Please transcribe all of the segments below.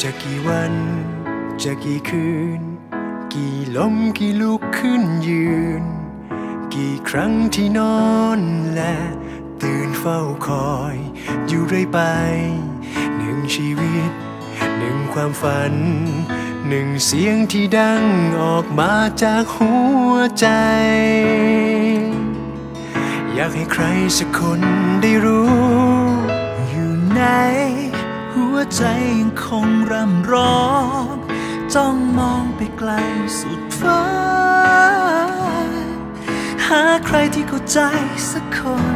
จะกี่วันจะกี่คืนกี่ล้มกี่ลุกขึ้นยืนกี่ครั้งที่นอนและตื่นเฝ้าคอยอยู่เรื่อยไปหนึ่งชีวิตหนึ่งความฝันหนึ่งเสียงที่ดังออกมาจากหัวใจอยากให้ใครสักคนได้รู้อยู่ในหัวใจยังคงร่ำร้องจ้องมองไปไกลสุดฟ้าหาใครที่เข้าใจสักคน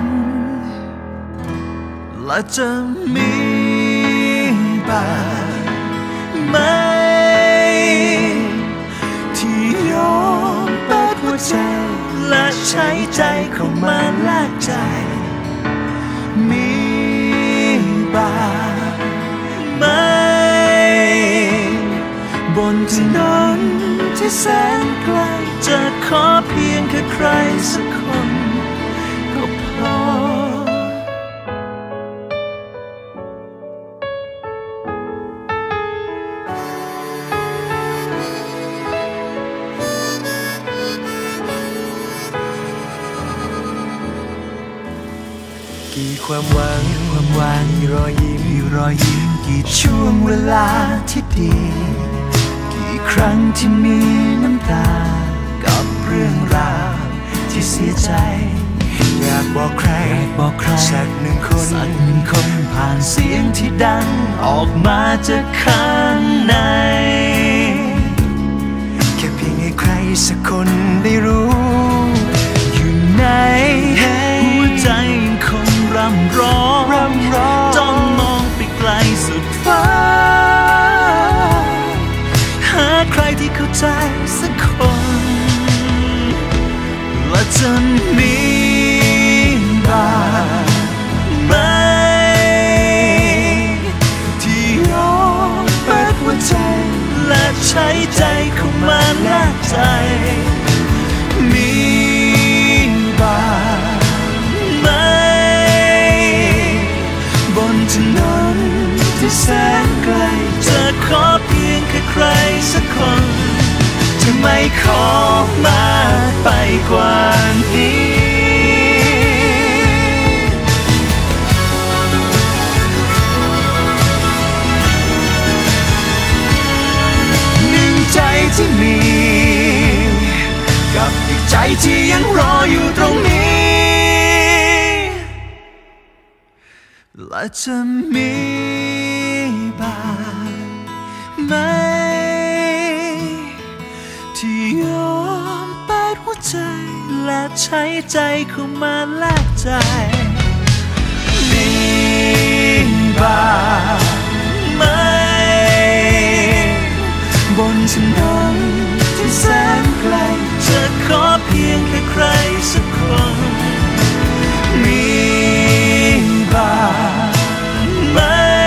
และจะมีบ้างไหมที่ยอมเปิดหัวใจและใช้ใจเข้ามาแลกใจมีบ้างไหมบนถนนที่แสนไกลจะขอเพียงแค่ใครสักคนก็พอกี่ความหวังกี่รอยยิ้มกี่ช่วงเวลาที่ดีกี่ครั้งที่มีน้ำตากับเรื่องราวที่เสียใจอยากบอกใครสักหนึ่งคนผ่านเสียงที่ดังออกมาจากข้างในแค่เพียงให้ใครสักคนได้รู้อยู่ในหัวใจยังคงร่ำร้องจ้องมองไปไกลสุดฟ้าหาใครที่เข้าใจสักคนและจะมีบ้างไหมที่ยอมเปิดหัวใจและใช้ใจเข้ามาแลกใจมีบ้างไหมบนถนนที่แสนไกลจะขอเพียงแค่ใครสักคนจะไม่ขอมากไปกว่านี้หนึ่งใจที่มีกับอีกใจที่ยังรออยู่ตรงนี้และจะมีบ้างไหมที่ยอมเปิดหัวใจและใช้ใจเข้ามาแลกใจมีบ้างไหมบนถนนที่แสนไกลจะขอเพียงแค่ใครสักคนมีบ้างไหม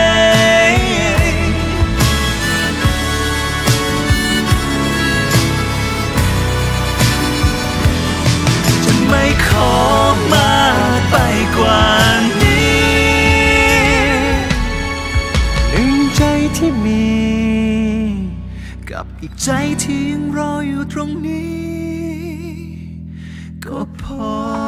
จะไม่ขอมากไปกว่านี้หนึ่งใจที่มีกับอีกใจที่ยังรออยู่ตรงนี้ก็พอ